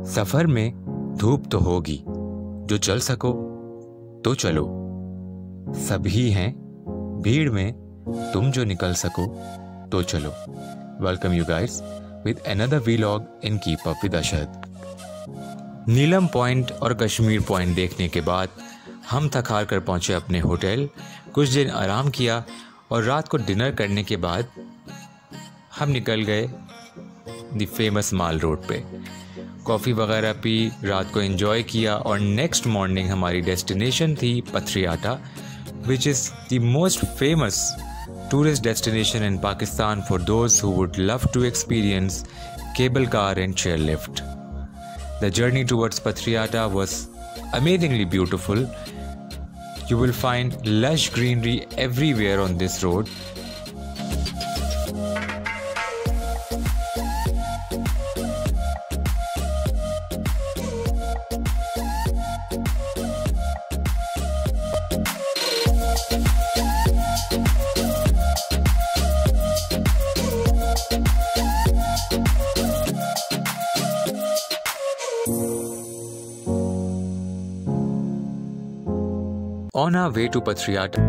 सफर में धूप तो होगी, जो चल सको तो चलो। सभी हैं भीड़ में, तुम जो निकल सको तो चलो। Welcome you guys with another vlog in keep up with Ashad. Neelum point और कश्मीर पॉइंट देखने के बाद हम थक हार कर पहुंचे अपने होटल। कुछ दिन आराम किया और रात को डिनर करने के बाद हम निकल गए द फेमस माल रोड पे। कॉफ़ी वगैरह पी, रात को एंजॉय किया और नेक्स्ट मॉर्निंग हमारी डेस्टिनेशन थी Pathriata, which is the most famous tourist destination in Pakistan for those who would love to experience cable car and chairlift. The journey towards Pathriata was amazingly beautiful. You will find lush greenery everywhere on this road. On our way to Pathriata,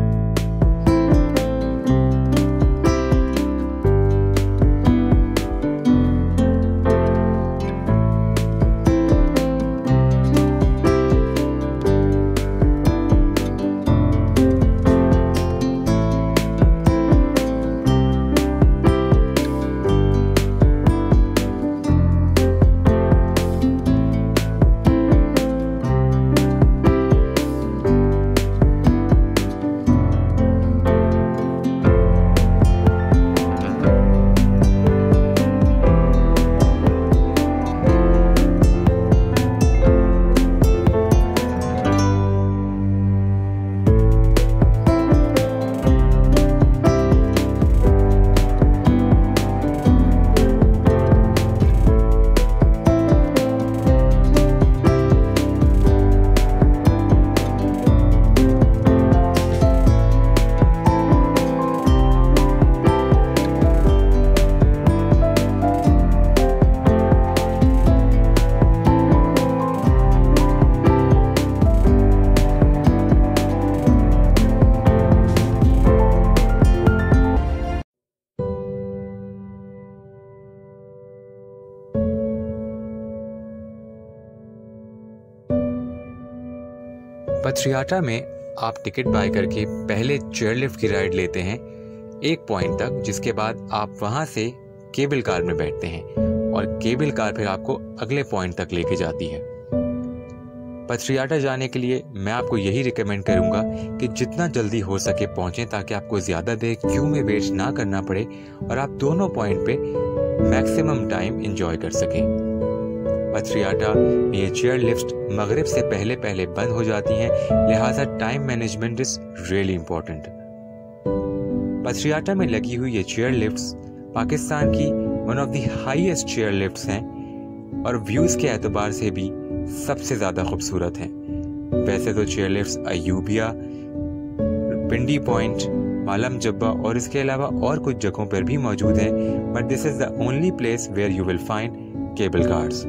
Pathriata में आप ticket bye करके पहले chairlift की ride लेते हैं एक point तक, जिसके बाद आप वहां से केबल कार में बैठते हैं और केबल कार फिर आपको अगले पॉइंट तक लेके जाती है। पथरियाटा जाने के लिए मैं आपको यही रिकमेंड करूंगा कि जितना जल्दी हो सके पहुंचें, ताकि आपको ज़्यादा देर क्यू में वेट ना करना पड़े और आप दोनों पॉइंट पे मैक्सिमम टाइम एंजॉय कर सकें। पथरियाटा में ये चेयर लिफ्ट मगरिब से पहले पहले बंद हो जाती हैं, लिहाजा time management is really important. Pathriata में लगी हुई ये चेयर लिफ्ट्स पाकिस्तान की one of the highest chair lifts हैं और व्यूज़ के एतबार से भी सबसे ज़्यादा खूबसूरत हैं। वैसे तो chair lifts Ayubia, Pindi point, Malam Jabba और इसके अलावा और कुछ जगहों पर भी मौजूद हैं, but this is the only place where you will find cable cars.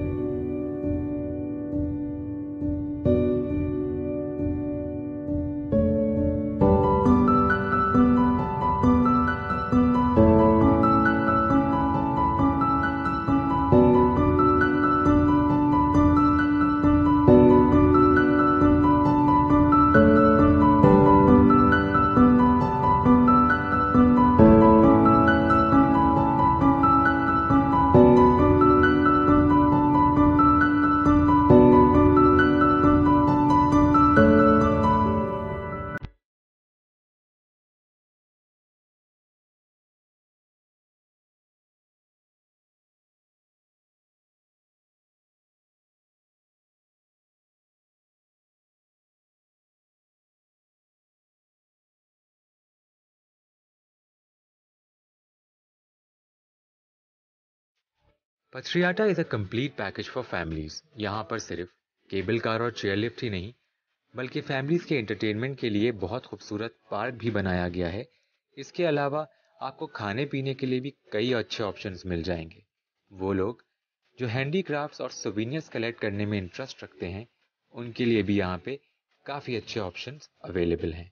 Pathriata is a complete package for families. यहाँ पर सिर्फ केबल कार और चेयरलिफ्ट ही नहीं, बल्कि फैमिलीज़ के एंटरटेनमेंट के लिए बहुत खूबसूरत पार्क भी बनाया गया है। इसके अलावा आपको खाने पीने के लिए भी कई अच्छे ऑप्शंस मिल जाएंगे। वो लोग जो हैंडीक्राफ्ट्स और सोवेनियर्स कलेक्ट करने में इंटरेस्ट रखते हैं उनके लिए भी यहाँ पे काफ़ी अच्छे ऑप्शंस अवेलेबल हैं।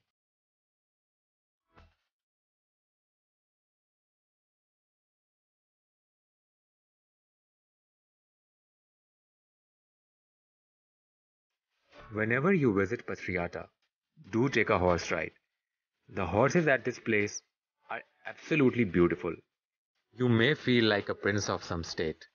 Whenever you visit Patriyata, do take a horse ride. The horses at this place are absolutely beautiful. You may feel like a prince of some state.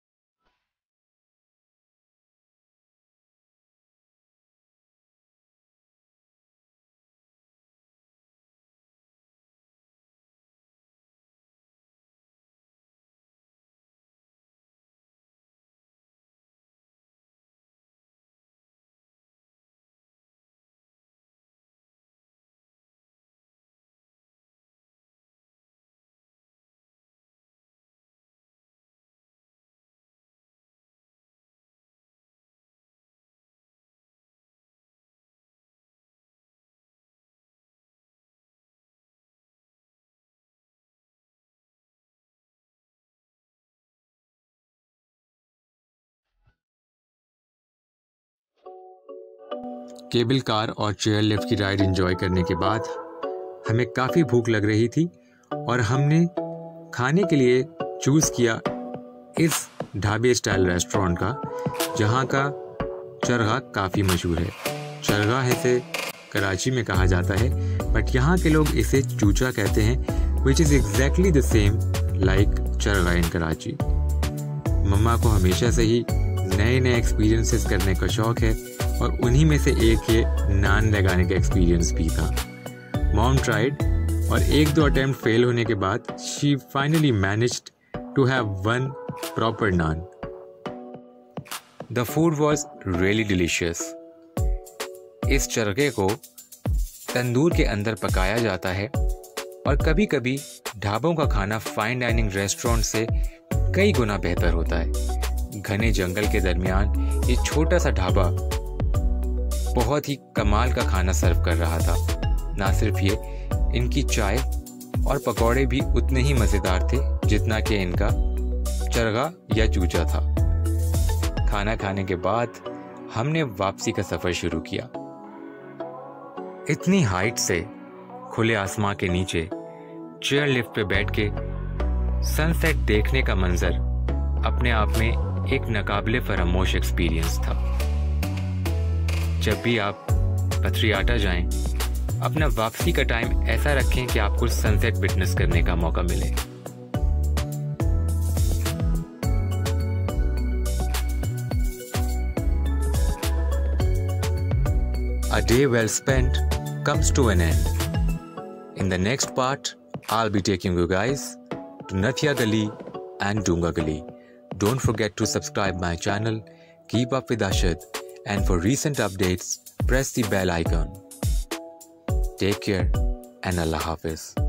Cable car और चेयर लिफ्ट की ride enjoy करने के बाद हमें काफ़ी भूख लग रही थी और हमने खाने के लिए चूज़ किया इस ढाबे स्टाइल रेस्टोरेंट का, जहाँ का चरगा काफ़ी मशहूर है। चरगा इसे कराची में कहा जाता है, बट यहाँ के लोग इसे चूचा कहते हैं, which is exactly the same like chargha in Karachi. मम्मा को हमेशा से ही नए नए एक्सपीरियंसेस करने का शौक़ है और उन्हीं में से एक ये नान लगाने का एक्सपीरियंस भी था। मॉम ट्राइड और 1-2 अटेम्प्ट फेल होने के बाद she finally managed to have one proper naan. The food was really delicious. इस चरगे को तंदूर के अंदर पकाया जाता है और कभी कभी ढाबों का खाना फाइन डाइनिंग रेस्टोरेंट से कई गुना बेहतर होता है। घने जंगल के दरमियान ये छोटा सा ढाबा बहुत ही कमाल का खाना सर्व कर रहा था। ना सिर्फ ये, इनकी चाय और पकौड़े भी उतने ही मज़ेदार थे जितना कि इनका चरगा या चूचा था। खाना खाने के बाद हमने वापसी का सफ़र शुरू किया। इतनी हाइट से खुले आसमां के नीचे चेयर लिफ्ट पे बैठ के सनसेट देखने का मंजर अपने आप में एक नाकाबिले फरामोश एक्सपीरियंस था। जब भी आप पथरियाटा जाएं, अपना वापसी का टाइम ऐसा रखें कि आपको सनसेट विटनेस करने का मौका मिले। A day well spent comes to an end. In the next part, I'll be taking you guys to Nathia Gali and Dunga Gali. Don't forget to subscribe my channel, keep up with Ashad, and for recent updates, press the bell icon. Take care and Allah Hafiz.